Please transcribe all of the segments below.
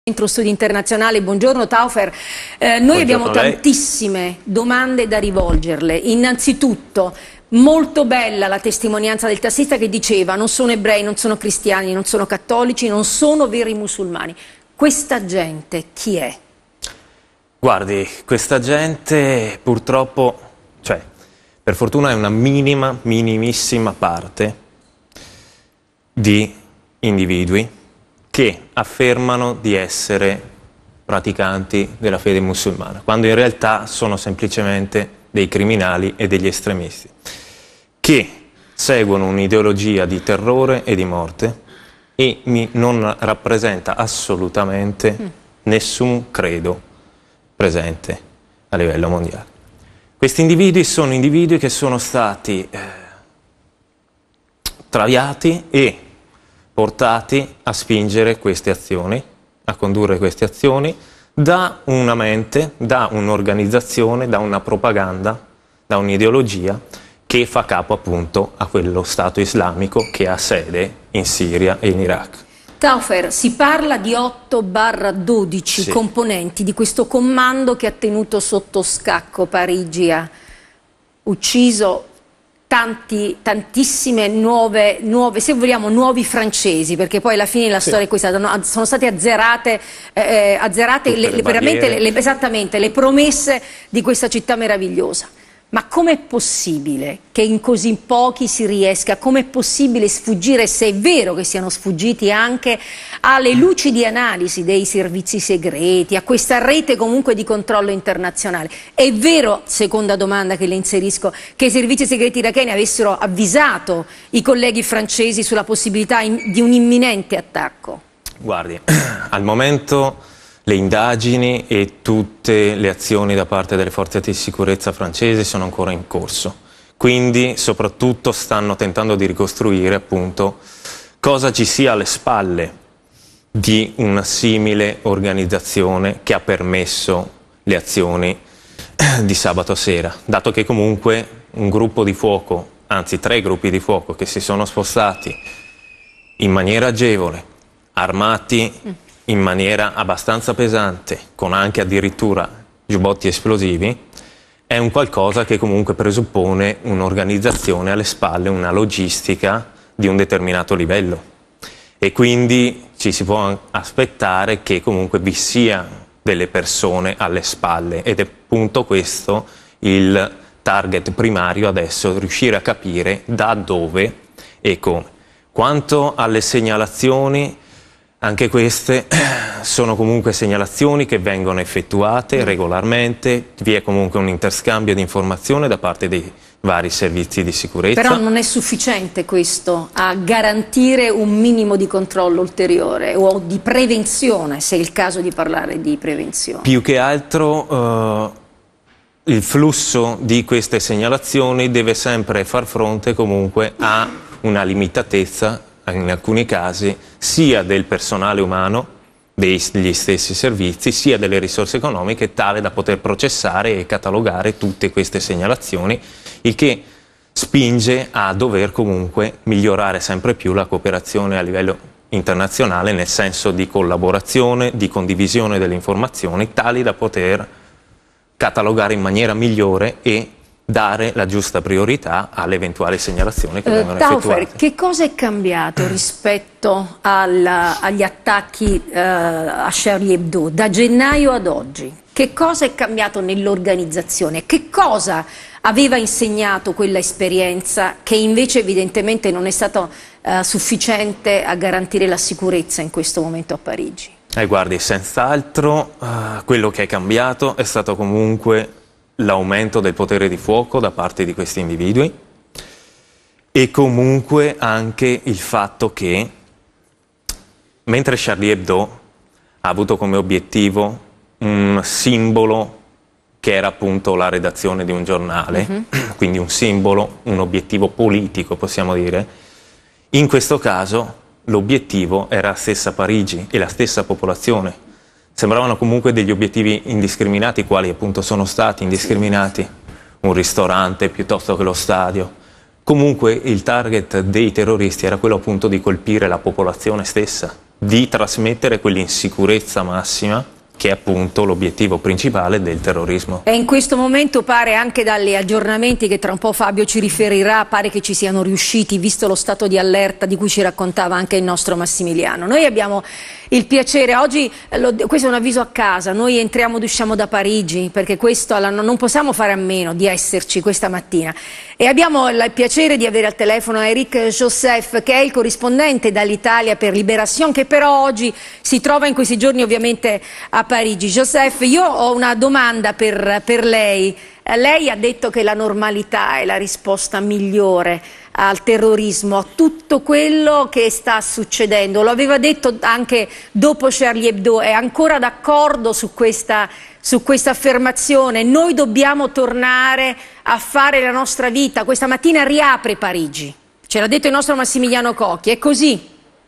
Centro Studi Internazionale, buongiorno Taufer. Noi abbiamo tantissime domande da rivolgerle. Innanzitutto, molto bella la testimonianza del tassista che diceva: non sono ebrei, non sono cristiani, non sono cattolici, non sono veri musulmani. Questa gente chi è? Guardi, questa gente purtroppo, per fortuna è una minimissima parte di individui che affermano di essere praticanti della fede musulmana, quando in realtà sono semplicemente dei criminali e degli estremisti, che seguono un'ideologia di terrore e di morte e non rappresenta assolutamente nessun credo presente a livello mondiale. Questi individui sono individui che sono stati traviati e portati a spingere queste azioni, a condurre queste azioni da una mente, da un'organizzazione, da una propaganda, da un'ideologia che fa capo appunto a quello Stato islamico che ha sede in Siria e in Iraq. Taufer, si parla di 8/12 componenti di questo comando che ha tenuto sotto scacco Parigi, ha ucciso tantissime nuove, se vogliamo, nuovi francesi, perché poi alla fine la storia è questa: sono state azzerate veramente le promesse di questa città meravigliosa. Ma com'è possibile che in così pochi si riesca? Com'è possibile sfuggire, se è vero che siano sfuggiti, anche alle lucidi analisi dei servizi segreti, a questa rete comunque di controllo internazionale? È vero, seconda domanda che le inserisco, che i servizi segreti iracheni avessero avvisato i colleghi francesi sulla possibilità di un imminente attacco? Guardi, al momento le indagini e tutte le azioni da parte delle forze di sicurezza francesi sono ancora in corso, quindi soprattutto stanno tentando di ricostruire appunto cosa ci sia alle spalle di una simile organizzazione che ha permesso le azioni di sabato sera, dato che comunque un gruppo di fuoco, anzi 3 gruppi di fuoco che si sono spostati in maniera agevole, armati in maniera abbastanza pesante, con anche addirittura giubbotti esplosivi, è un qualcosa che comunque presuppone un'organizzazione alle spalle, una logistica di un determinato livello. E quindi ci si può aspettare che comunque vi sia delle persone alle spalle, ed è appunto questo il target primario adesso, riuscire a capire da dove e come. Quanto alle segnalazioni, anche queste sono comunque segnalazioni che vengono effettuate regolarmente, vi è comunque un interscambio di informazione da parte dei vari servizi di sicurezza. Però non è sufficiente questo a garantire un minimo di controllo ulteriore o di prevenzione, se è il caso di parlare di prevenzione. Più che altro il flusso di queste segnalazioni deve sempre far fronte comunque a una limitatezza, in alcuni casi, sia del personale umano, degli stessi servizi, sia delle risorse economiche, tale da poter processare e catalogare tutte queste segnalazioni, il che spinge a dover comunque migliorare sempre più la cooperazione a livello internazionale, nel senso di collaborazione, di condivisione delle informazioni, tali da poter catalogare in maniera migliore e dare la giusta priorità alle eventuali segnalazioni che vengono effettuate. Che cosa è cambiato rispetto agli attacchi a Charlie Hebdo da gennaio ad oggi? Che cosa è cambiato nell'organizzazione? Che cosa aveva insegnato quella esperienza che invece evidentemente non è stata sufficiente a garantire la sicurezza in questo momento a Parigi? Guardi, senz'altro quello che è cambiato è stato comunque l'aumento del potere di fuoco da parte di questi individui e comunque anche il fatto che, mentre Charlie Hebdo ha avuto come obiettivo un simbolo che era appunto la redazione di un giornale, quindi un simbolo, un obiettivo politico possiamo dire, in questo caso l'obiettivo era la stessa Parigi e la stessa popolazione. Sembravano comunque degli obiettivi indiscriminati, quali appunto sono stati indiscriminati, un ristorante piuttosto che lo stadio. Comunque il target dei terroristi era quello appunto di colpire la popolazione stessa di trasmettere quell'insicurezza massima che è appunto l'obiettivo principale del terrorismo. E in questo momento pare, anche dagli aggiornamenti che tra un po' Fabio ci riferirà, pare che ci siano riusciti, visto lo stato di allerta di cui ci raccontava anche il nostro Massimiliano. Noi abbiamo il piacere, oggi, questo è un avviso a casa, noi entriamo ed usciamo da Parigi, perché questo non possiamo fare a meno di esserci questa mattina. E abbiamo il piacere di avere al telefono Eric Joseph, che è il corrispondente dall'Italia per Libération, che però oggi si trova in questi giorni ovviamente a Parigi. Joseph, io ho una domanda per lei. Lei ha detto che la normalità è la risposta migliore al terrorismo, a tutto quello che sta succedendo. Lo aveva detto anche dopo Charlie Hebdo. È ancora d'accordo su questa affermazione? Noi dobbiamo tornare a fare la nostra vita. Questa mattina riapre Parigi. Ce l'ha detto il nostro Massimiliano Cocchi. È così?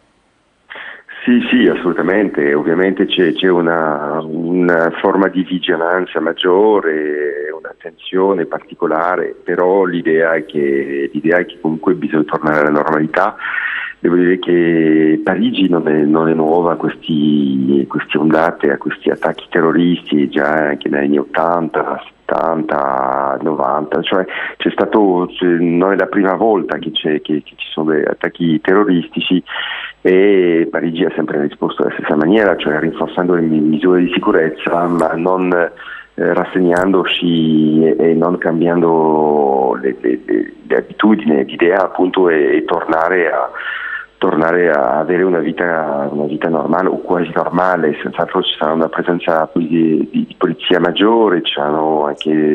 Sì, assolutamente. Ovviamente c'è una forma di vigilanza maggiore, un'attenzione particolare, però l'idea è che comunque bisogna tornare alla normalità. Devo dire che Parigi non è nuova a queste ondate, a questi attacchi terroristi, già anche negli anni 80, 70, 90, cioè non è la prima volta che ci sono degli attacchi terroristici, e Parigi ha sempre risposto alla stessa maniera, cioè rinforzando le misure di sicurezza, ma non rassegnandoci e non cambiando le abitudini, l'idea appunto è tornare a avere una vita normale o quasi normale. Senz'altro ci sarà una presenza di polizia maggiore, ci saranno anche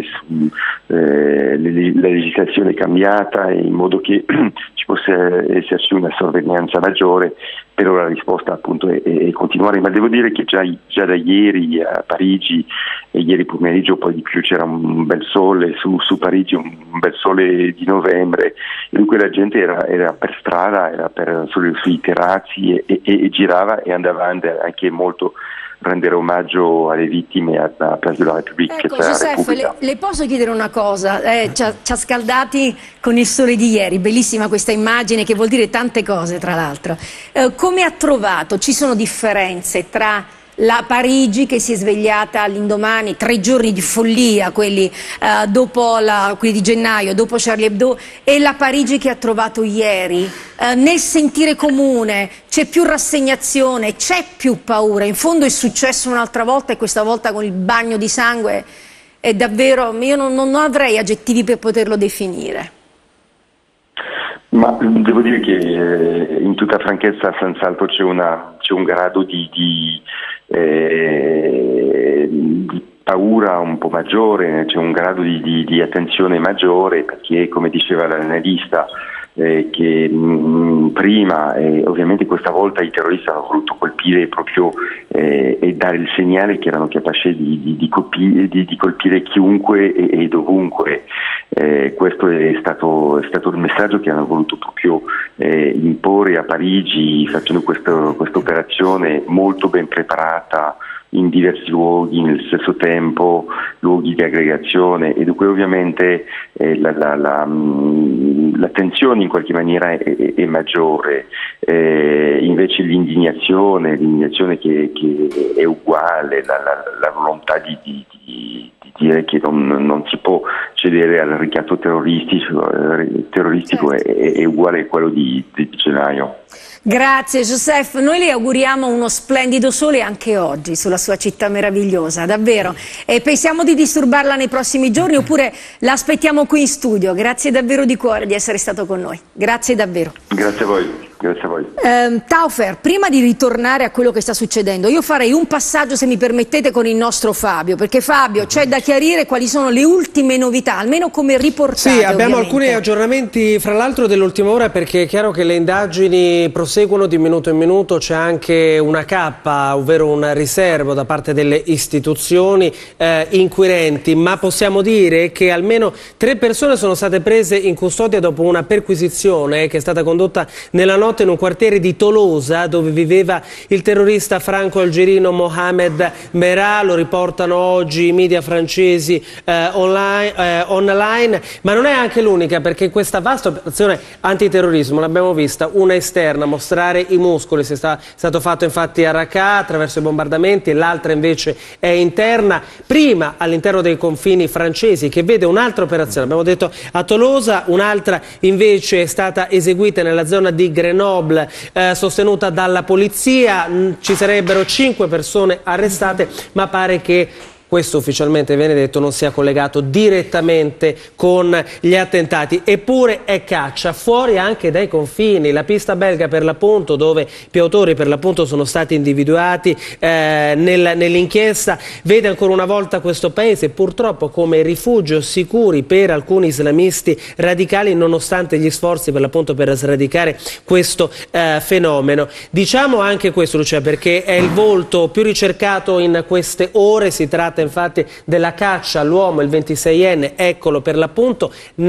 la legislazione cambiata in modo che ci possa esserci una sorveglianza maggiore, però la risposta appunto è continuare. Ma devo dire che già da ieri a Parigi, e ieri pomeriggio poi di più, c'era un bel sole su Parigi, un bel sole di novembre, e dunque la gente era per strada, era sui terrazzi e girava e andava anche molto rendere omaggio alle vittime a Place de la République. Ecco, Joseph, le posso chiedere una cosa? Ci ha scaldati con il sole di ieri, bellissima questa immagine che vuol dire tante cose, tra l'altro. Come ha trovato? Ci sono differenze tra la Parigi che si è svegliata all'indomani, 3 giorni di follia, quelli di gennaio, dopo Charlie Hebdo, e la Parigi che ha trovato ieri? Nel sentire comune c'è più rassegnazione, c'è più paura? In fondo è successo un'altra volta, e questa volta con il bagno di sangue è davvero, io non avrei aggettivi per poterlo definire. Ma devo dire che in tutta franchezza senz'altro c'è un grado di paura un po' maggiore, c'è un grado di attenzione maggiore, perché, come diceva l'analista, che prima, ovviamente questa volta i terroristi hanno voluto colpire proprio e dare il segnale che erano capaci di colpire chiunque e dovunque. Questo è stato il messaggio che hanno voluto proprio imporre a Parigi, facendo questa operazione molto ben preparata in diversi luoghi, nel stesso tempo, luoghi di aggregazione, e dunque ovviamente la tensione in qualche maniera è maggiore, invece l'indignazione che è uguale, la volontà di dire che non si può cedere al ricatto terroristico certo. è uguale a quello di gennaio. Grazie Joseph, noi le auguriamo uno splendido sole anche oggi sulla sua città meravigliosa, davvero. E pensiamo di disturbarla nei prossimi giorni, oppure la aspettiamo qui in studio. Grazie davvero di cuore di essere stato con noi. Grazie davvero. Grazie a voi. Grazie a voi. Taufer, prima di ritornare a quello che sta succedendo, io farei un passaggio, se mi permettete, con il nostro Fabio, perché Fabio, c'è da chiarire quali sono le ultime novità, almeno come riportate. Sì, abbiamo ovviamente alcuni aggiornamenti, fra l'altro dell'ultima ora, perché è chiaro che le indagini proseguono di minuto in minuto, c'è anche una cappa, ovvero un riservo da parte delle istituzioni inquirenti, ma possiamo dire che almeno 3 persone sono state prese in custodia dopo una perquisizione che è stata condotta nella notte notte in un quartiere di Tolosa dove viveva il terrorista franco-algerino Mohamed Merah. Lo riportano oggi i media francesi online, ma non è anche l'unica, perché questa vasta operazione antiterrorismo l'abbiamo vista, una esterna, mostrare i muscoli, è stato fatto infatti a Raqqa attraverso i bombardamenti, e l'altra invece è interna, prima all'interno dei confini francesi, che vede un'altra operazione, abbiamo detto a Tolosa, un'altra invece è stata eseguita nella zona di Grenoble, sostenuta dalla polizia. Ci sarebbero 5 persone arrestate, ma pare che questo ufficialmente viene detto non sia collegato direttamente con gli attentati. Eppure è caccia fuori anche dai confini. La pista belga, per l'appunto, dove più autori per l'appunto sono stati individuati nell'inchiesta, vede ancora una volta questo paese purtroppo come rifugio sicuro per alcuni islamisti radicali, nonostante gli sforzi per l'appunto per sradicare questo fenomeno. Diciamo anche questo, Lucia, perché è il volto più ricercato in queste ore. Si tratta infatti della caccia all'uomo, il 26enne, eccolo per l'appunto.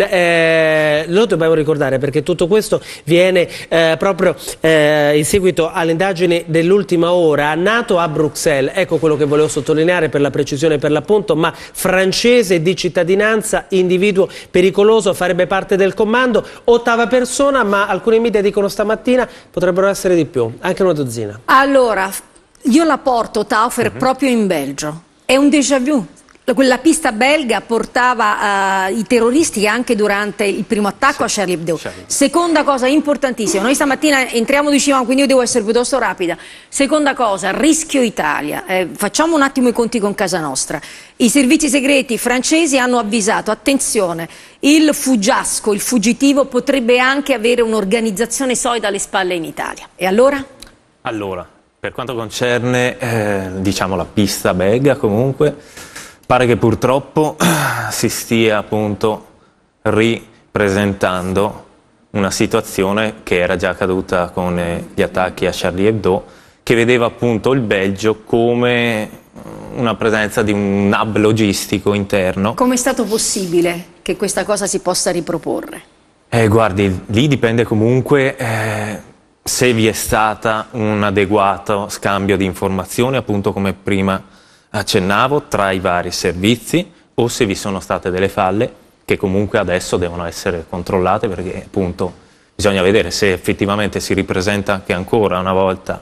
Lo dobbiamo ricordare perché tutto questo viene proprio in seguito alle indagini dell'ultima ora. Nato a Bruxelles, ecco quello che volevo sottolineare per la precisione per l'appunto, ma francese di cittadinanza, individuo pericoloso, farebbe parte del comando, 8ª persona, ma alcuni media dicono stamattina potrebbero essere di più, anche una dozzina. Allora, io la porto, Taufer, proprio in Belgio. È un déjà vu. Quella pista belga portava i terroristi anche durante il primo attacco a Charlie Hebdo. Seconda cosa importantissima, noi stamattina entriamo di Cimano, quindi io devo essere piuttosto rapida. Seconda cosa, rischio Italia. Facciamo un attimo i conti con casa nostra. I servizi segreti francesi hanno avvisato, attenzione, il fuggiasco, il fuggitivo potrebbe anche avere un'organizzazione solida alle spalle in Italia. E allora? Allora, per quanto concerne diciamo la pista belga, comunque pare che purtroppo si stia appunto ripresentando una situazione che era già accaduta con gli attacchi a Charlie Hebdo, che vedeva appunto il Belgio come una presenza di un hub logistico interno. Come è stato possibile che questa cosa si possa riproporre? Guardi, lì dipende comunque se vi è stata un adeguato scambio di informazioni, appunto come prima accennavo, tra i vari servizi, o se vi sono state delle falle che comunque adesso devono essere controllate, perché appunto bisogna vedere se effettivamente si ripresenta che ancora una volta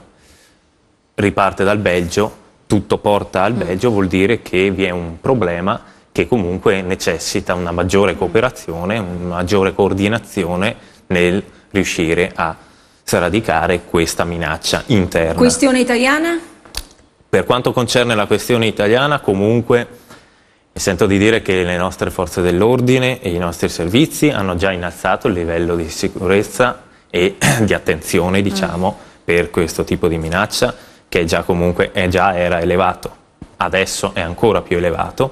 riparte dal Belgio, tutto porta al Belgio, vuol dire che vi è un problema che comunque necessita una maggiore cooperazione, una maggiore coordinazione nel riuscire a sradicare questa minaccia interna. Questione italiana? Per quanto concerne la questione italiana, comunque mi sento di dire che le nostre forze dell'ordine e i nostri servizi hanno già innalzato il livello di sicurezza e di attenzione, diciamo, per questo tipo di minaccia, che già comunque era elevato, adesso è ancora più elevato,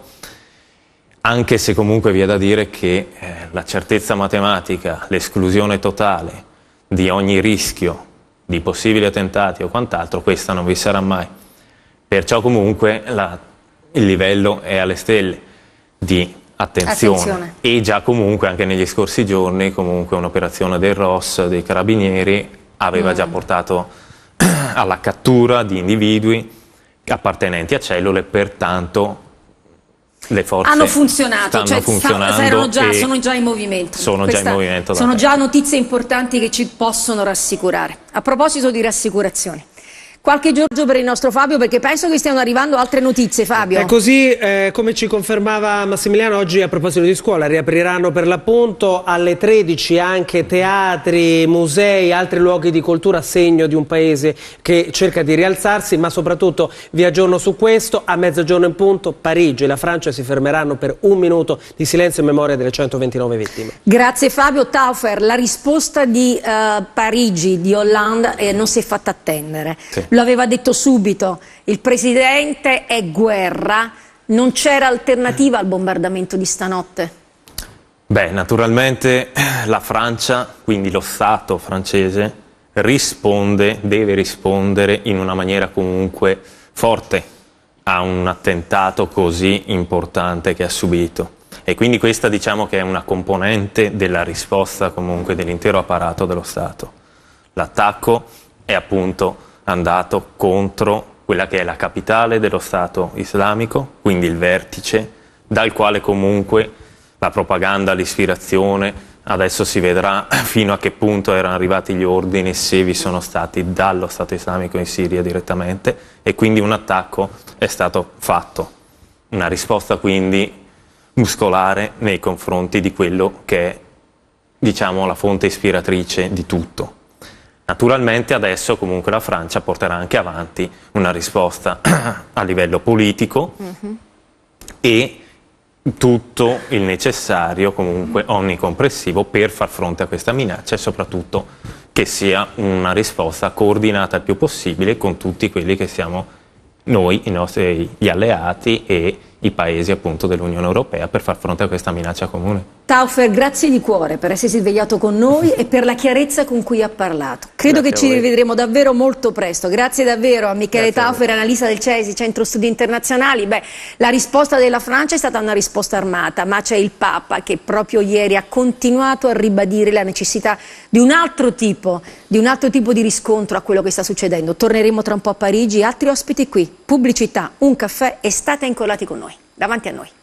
anche se comunque vi è da dire che la certezza matematica, l'esclusione totale di ogni rischio di possibili attentati o quant'altro, questa non vi sarà mai. Perciò comunque il livello è alle stelle di attenzione. E già comunque anche negli scorsi giorni comunque un'operazione del ROS, dei Carabinieri, aveva già portato alla cattura di individui appartenenti a cellule, pertanto le forze hanno funzionato, stanno funzionando, sono già in movimento. Sono Sono già notizie importanti che ci possono rassicurare. A proposito di rassicurazioni, qualche giorno per il nostro Fabio, perché penso che stiano arrivando altre notizie, Fabio. È così, come ci confermava Massimiliano, oggi a proposito di scuola riapriranno per l'appunto alle 13 anche teatri, musei, altri luoghi di cultura, segno di un paese che cerca di rialzarsi, ma soprattutto vi aggiorno su questo, a mezzogiorno in punto Parigi e la Francia si fermeranno per 1 minuto di silenzio in memoria delle 129 vittime. Grazie Fabio. Taufer, la risposta di Parigi, di Hollande, non si è fatta attendere. Sì. Lo aveva detto subito, il presidente è guerra, non c'era alternativa al bombardamento di stanotte? Beh, naturalmente la Francia, quindi lo Stato francese, deve rispondere in una maniera comunque forte a un attentato così importante che ha subito. E quindi questa diciamo che è una componente della risposta comunque dell'intero apparato dello Stato. L'attacco è appunto andato contro quella che è la capitale dello Stato islamico, quindi il vertice, dal quale comunque la propaganda, l'ispirazione, adesso si vedrà fino a che punto erano arrivati gli ordini, se vi sono stati dallo Stato islamico in Siria direttamente, e quindi un attacco è stato fatto. Una risposta quindi muscolare nei confronti di quello che è, diciamo, la fonte ispiratrice di tutto. Naturalmente adesso comunque la Francia porterà anche avanti una risposta a livello politico e tutto il necessario, comunque onnicomprensivo, per far fronte a questa minaccia, e soprattutto che sia una risposta coordinata il più possibile con tutti quelli che siamo noi, gli alleati e i paesi appunto dell'Unione Europea, per far fronte a questa minaccia comune. Taufer, grazie di cuore per essersi svegliato con noi e per la chiarezza con cui ha parlato. Credo che ci rivedremo davvero molto presto. Grazie davvero a Michele Taufer, analista del CESI, Centro Studi Internazionali. Beh, la risposta della Francia è stata una risposta armata, ma c'è il Papa che proprio ieri ha continuato a ribadire la necessità di un altro tipo di riscontro a quello che sta succedendo. Torneremo tra un po' a Parigi, altri ospiti qui, pubblicità, un caffè e state incollati con noi, davanti a noi.